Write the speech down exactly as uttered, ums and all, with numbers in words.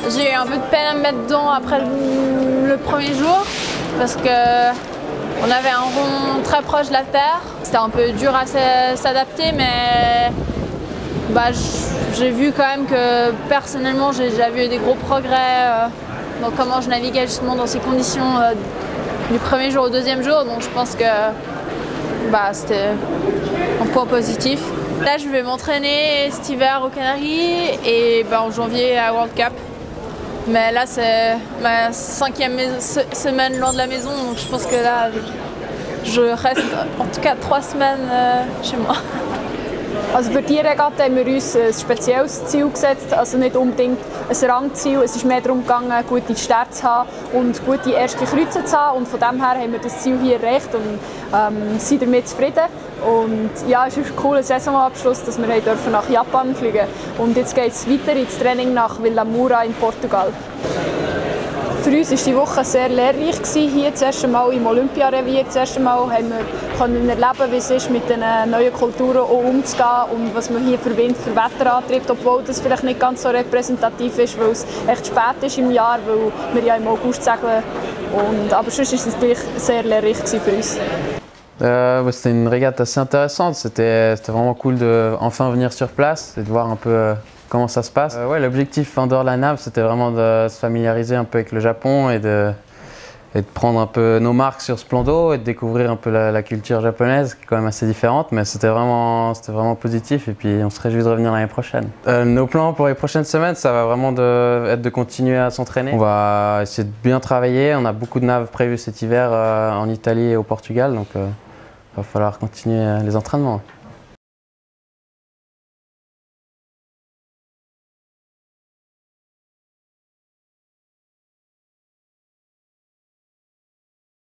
J'ai eu un peu de peine à me mettre dedans après le, le premier jour parce que on avait un rond très proche de la terre. C'était un peu dur à s'adapter, mais bah, j'ai vu quand même que personnellement j'ai déjà vu des gros progrès euh, dans comment je naviguais justement dans ces conditions euh, du premier jour au deuxième jour. Donc je pense que bah, c'était un point positif. Là je vais m'entraîner cet hiver aux Canaries et bah, en janvier à World Cup. Mais là c'est ma cinquième semaine loin de la maison, donc je pense que là je reste en tout cas trois semaines euh, chez moi. Also für die Regatta haben wir uns ein spezielles Ziel gesetzt, also nicht unbedingt ein Rangziel. Es ist mehr darum gegangen, gute Sterne zu haben und gute erste Kreuze zu haben. Und von dem her haben wir das Ziel hier erreicht und ähm, sind damit zufrieden. Und ja, es ist ein cooler Saisonabschluss, dass wir dürfen nach Japan fliegen dürfen. Und jetzt geht es weiter ins Training nach Vila Moura in Portugal. Für uns war die Woche sehr lehrreich. Hier das erste Mal im Olympiarevier. Das erste Mal haben wir können erleben, wie es ist, mit den neuen Kulturen umzugehen und was man hier für Wind, für Wetter antrifft, obwohl das vielleicht nicht ganz so repräsentativ ist, weil es echt spät ist im Jahr, weil wir ja im August segeln. Und, aber sonst war es gleich sehr lehrreich für uns. Euh, c'était une régate assez intéressante, c'était vraiment cool de enfin venir sur place et de voir un peu euh, comment ça se passe. Euh, ouais, l'objectif en dehors de la nave, c'était vraiment de se familiariser un peu avec le Japon et de, et de prendre un peu nos marques sur ce plan d'eau et de découvrir un peu la, la culture japonaise qui est quand même assez différente, mais c'était vraiment, c'était vraiment positif et puis on se réjouit de revenir l'année prochaine. Euh, nos plans pour les prochaines semaines, ça va vraiment de, être de continuer à s'entraîner. On va essayer de bien travailler, on a beaucoup de naves prévues cet hiver euh, en Italie et au Portugal, donc euh, il va falloir continuer les entraînements.